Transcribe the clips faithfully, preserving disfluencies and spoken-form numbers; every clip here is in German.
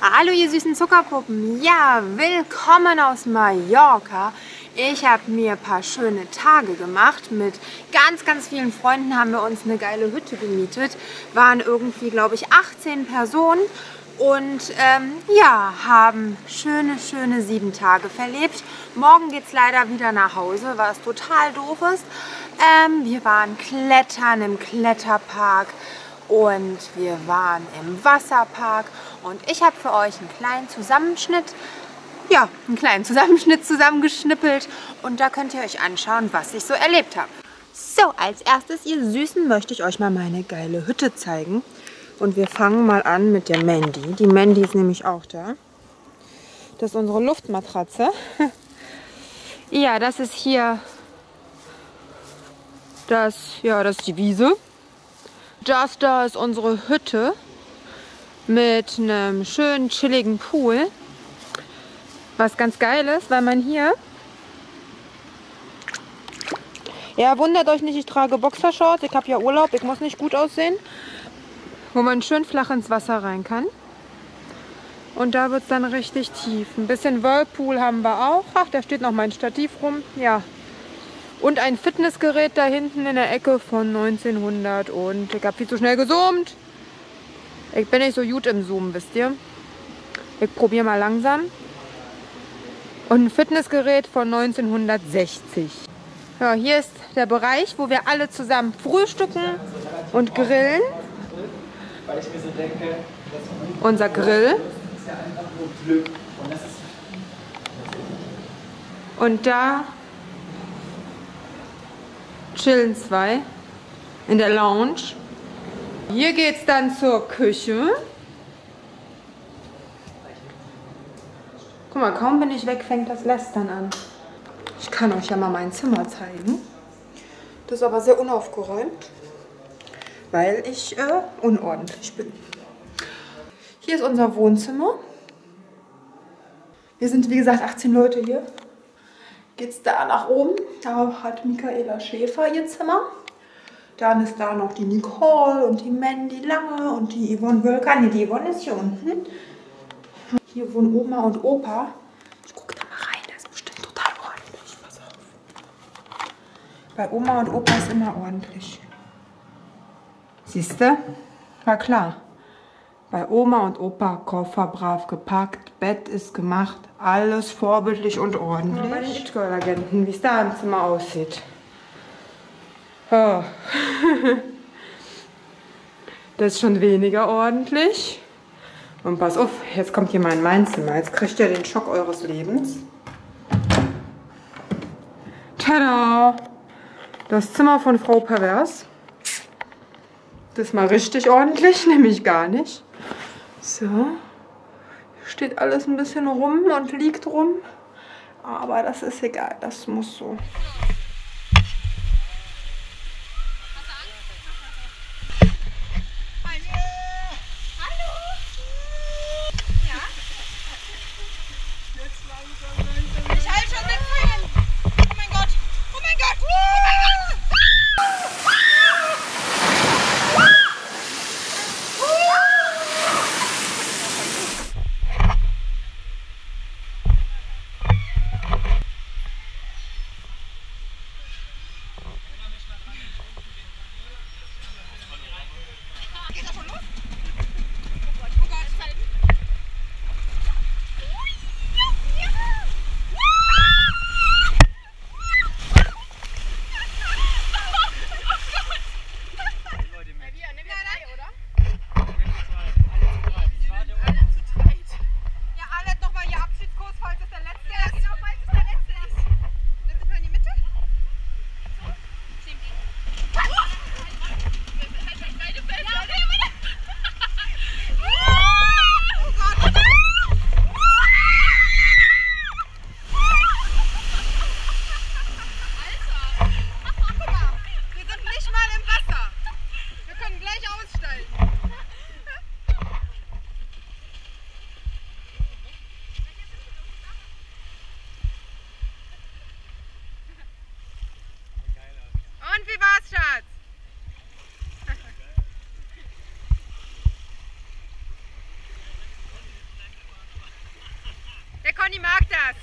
Hallo ihr süßen Zuckerpuppen, ja, willkommen aus Mallorca. Ich habe mir ein paar schöne Tage gemacht. Mit ganz, ganz vielen Freunden haben wir uns eine geile Hütte gemietet. Waren irgendwie, glaube ich, achtzehn Personen und ähm, ja, haben schöne, schöne sieben Tage verlebt. Morgen geht es leider wieder nach Hause, was total doof ist. Ähm, wir waren klettern im Kletterpark. Und wir waren im Wasserpark und ich habe für euch einen kleinen Zusammenschnitt, ja, einen kleinen Zusammenschnitt zusammengeschnippelt und da könnt ihr euch anschauen, was ich so erlebt habe. So, als erstes, ihr Süßen, möchte ich euch mal meine geile Hütte zeigen. Und wir fangen mal an mit der Mandy. Die Mandy ist nämlich auch da. Das ist unsere Luftmatratze. Ja, das ist hier, das, ja, das ist die Wiese. Das da ist unsere Hütte mit einem schönen chilligen Pool. Was ganz geil ist, weil man hier... Ja, wundert euch nicht, ich trage Boxershorts. Ich habe ja Urlaub, ich muss nicht gut aussehen. Wo man schön flach ins Wasser rein kann. Und da wird es dann richtig tief. Ein bisschen Whirlpool haben wir auch. Ach, da steht noch mein Stativ rum. Ja. Und ein Fitnessgerät da hinten in der Ecke von neunzehnhundert. Und ich habe viel zu schnell gezoomt. Ich bin nicht so gut im Zoomen, wisst ihr. Ich probiere mal langsam. Und ein Fitnessgerät von neunzehnhundertsechzig. Ja, hier ist der Bereich, wo wir alle zusammen frühstücken und grillen. Weil ich mir so denke, Unser Grill. ist ja einfach nur Glück. Und das ist Und da chillen zwei in der Lounge. Hier geht es dann zur Küche. Guck mal, kaum bin ich weg, fängt das Lästern an. Ich kann euch ja mal mein Zimmer zeigen. Das ist aber sehr unaufgeräumt, weil ich äh, unordentlich bin. Hier ist unser Wohnzimmer. Wir sind, wie gesagt, achtzehn Leute hier. Geht's da nach oben. Da hat Michaela Schäfer ihr Zimmer. Dann ist da noch die Nicole und die Mandy Lange und die Yvonne Wölker. Nee, die Yvonne ist hier unten. Hier wohnen Oma und Opa. Ich gucke da mal rein, das ist bestimmt total ordentlich. Pass auf. Bei Oma und Opa ist immer ordentlich. Siehst du? War klar. Bei Oma und Opa Koffer brav gepackt, Bett ist gemacht, alles vorbildlich und ordentlich. Ja, bei den It-Girl-Agenten, wie es da im Zimmer aussieht. Oh. Das ist schon weniger ordentlich. Und pass auf, jetzt kommt hier mal in mein Zimmer. Jetzt kriegt ihr den Schock eures Lebens. Tada! Das Zimmer von Frau Pervers. Das ist mal richtig ordentlich, nämlich gar nicht. So, hier steht alles ein bisschen rum und liegt rum, aber das ist egal, das muss so. Ich halte schon den Feiern. Oh mein Gott, oh mein Gott, oh mein Gott. Conny mag das.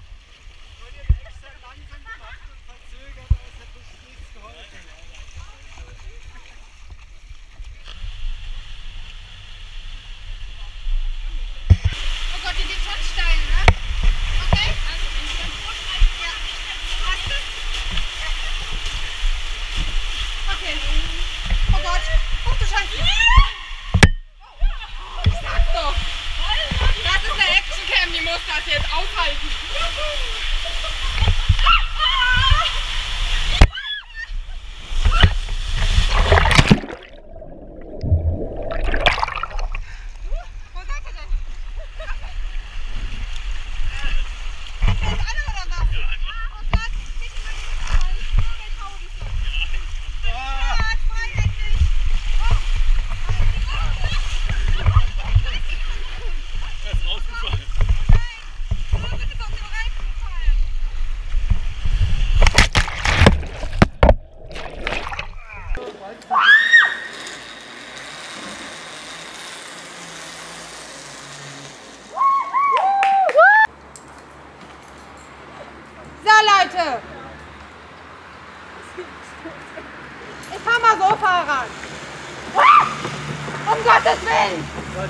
Oh Gott, die geht schon steil, ne? Okay? Ja. Hast du? Okay. Oh Gott. Oh du Scheiße. Ich sag's doch. Das ist eine Actioncam, die muss das jetzt aushalten. Wo seid ihr denn? Jetzt sind alle oder was? Oh Gott, nicht in meine Mitte fallen. Nur mit Haubenze. Ja, frei endlich. Oh. Er ist rausgefallen. Nein, nur bitte auf den Reifen gefallen. So Leute, ich fahr mal so Fahrrad. Um Gottes Willen!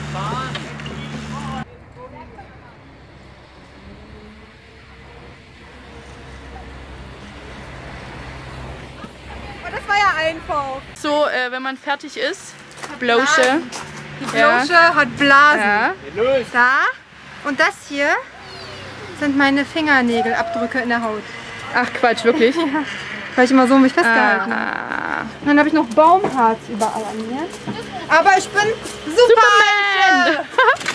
Oh, das war ja einfach. So, äh, wenn man fertig ist, Blosche. Die Blosche hat Blasen. Ja. Da. Und das hier sind meine Fingernägelabdrücke in der Haut. Ach Quatsch, wirklich? Ja. Weil ich immer so mich festgehalten habe. Ah. Dann habe ich noch Baumharz überall an mir. Aber ich bin Superman! Superman!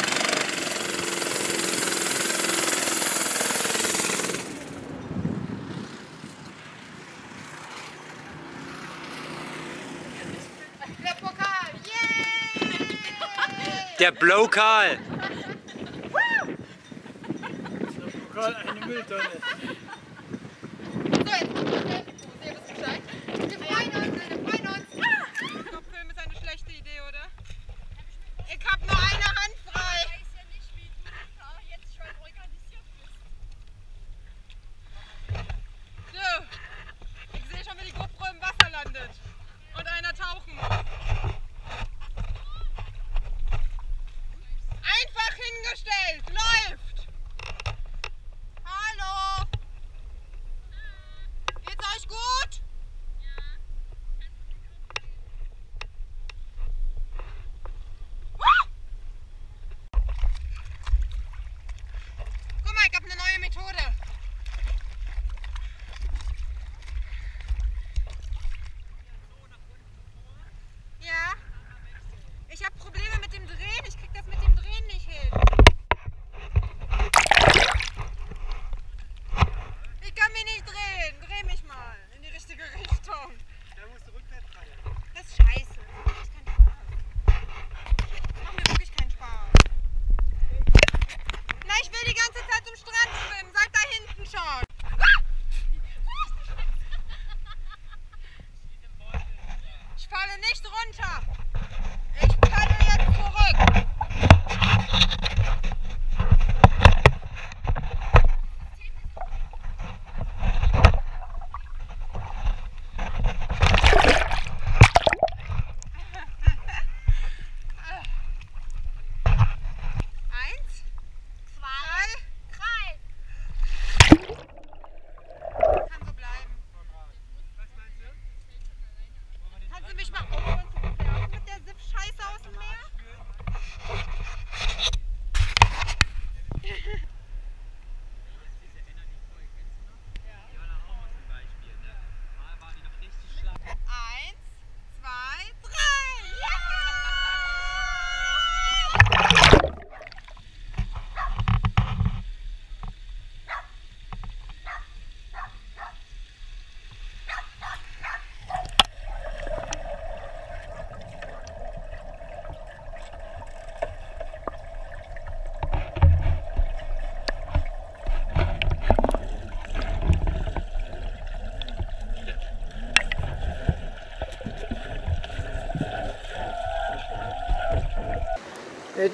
Der Pokal, yay! Der Blowkarl. Eine Mülltonne. So, jetzt kommt der. Ihr wisst Bescheid. Wir freuen uns, wir freuen uns. Ich glaube, Film ist eine schlechte Idee, oder? Ich hab nur eine Hand frei. Ich weiß ja nicht, wie du jetzt schon organisiert bist. So, ich sehe schon, wie die GoPro im Wasser landet. Und einer tauchen muss. Einfach hingestellt, läuft. Hallo. Geht's euch gut? Guck mal, ich habe eine neue Methode. Ja. Ich habe Probleme mit dem Drehen. Ich krieg das mit dem Drehen nicht hin.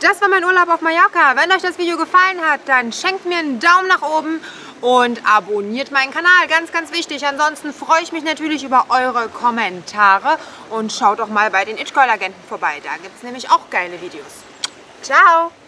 das war mein Urlaub auf Mallorca. Wenn euch das Video gefallen hat, dann schenkt mir einen Daumen nach oben und abonniert meinen Kanal. Ganz, ganz wichtig. Ansonsten freue ich mich natürlich über eure Kommentare und schaut doch mal bei den It Girl Agenten vorbei. Da gibt es nämlich auch geile Videos. Ciao!